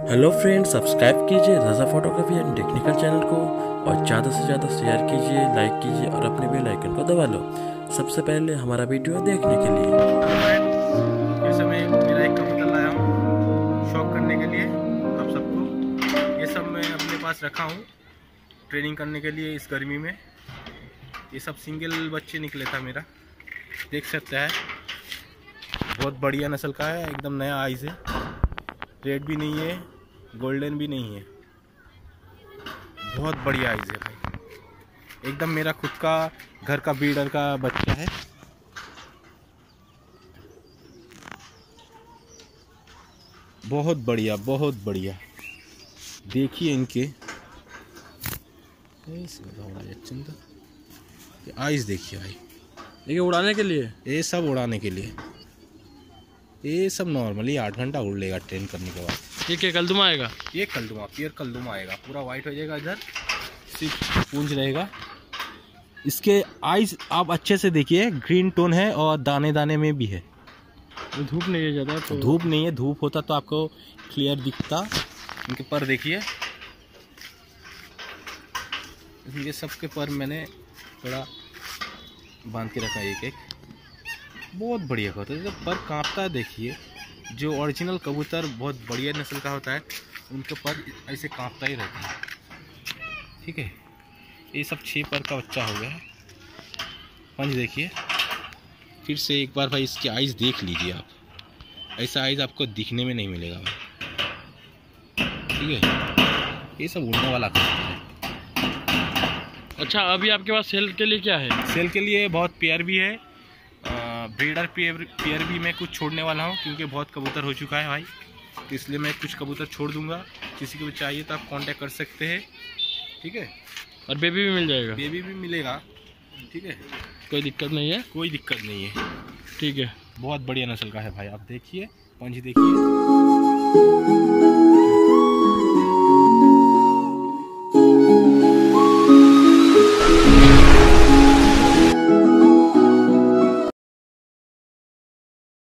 Hello friends, subscribe कीजिए Raza photography and technical channel को और ज़्यादा से ज़्यादा शेयर कीजिए, लाइक कीजिए और अपने बेल आइकन को दबा लो सबसे पहले हमारा वीडियो देखने के लिए। ये समय मेरा एक कबूतर लाया हूँ शौक करने के लिए आप सबको। ये सब मैं अपने पास रखा हूँ ट्रेनिंग करने के लिए इस गर्मी में। ये सब सिंगल बच्चे निकले था मेरा, देख सकते हैं। बहुत बढ़िया नस्ल का है, एकदम नया आइज है, रेड भी नहीं है, गोल्डन भी नहीं है, बहुत बढ़िया आइज है भाई। एकदम मेरा खुद का घर का ब्रीडर का बच्चा है। बहुत बढ़िया, बहुत बढ़िया। देखिए इनके आइज देखिए भाई। ये उड़ाने के लिए, ये सब उड़ाने के लिए, ये सब नॉर्मली 8 घंटा उड़ लेगा ट्रेन करने के बाद। ये क्या कलदुमा आएगा? ये कलदुमा, पियर कलदुमा आएगा, पूरा वाइट हो जाएगा, इधर सिर्फ पूंछ रहेगा। इसके आइज आप अच्छे से देखिए, ग्रीन टोन है और दाने दाने में भी है। धूप नहीं है ज़्यादा तो? धूप नहीं है, धूप होता तो आपको क्लियर दिखता। इनके पर देखिए, इनके सबके पर मैंने थोड़ा बांध के रखा एक एक। बहुत बढ़िया होता है, जब पर कांपता है देखिए। जो ओरिजिनल कबूतर बहुत बढ़िया नस्ल का होता है, उनके पर ऐसे कांपता ही रहता है। ठीक है, ये सब 6 पर का बच्चा हो गया है। पंच देखिए फिर से एक बार भाई, इसकी आइज़ देख लीजिए आप। ऐसा आइज़ आपको दिखने में नहीं मिलेगा भाई। ठीक है, ये सब उड़ने वाला कबूतर है। अच्छा, अभी आपके पास सेल के लिए क्या है? सेल के लिए बहुत पेयर भी है, ब्रीडर पेयर भी मैं कुछ छोड़ने वाला हूँ, क्योंकि बहुत कबूतर हो चुका है भाई, तो इसलिए मैं कुछ कबूतर छोड़ दूंगा। किसी को भी चाहिए तो आप कांटेक्ट कर सकते हैं। ठीक है, और बेबी भी मिल जाएगा? बेबी भी मिलेगा। ठीक है, कोई दिक्कत नहीं है? कोई दिक्कत नहीं है। ठीक है, बहुत बढ़िया नस्ल का है भाई। आप देखिए, पंच देखिए।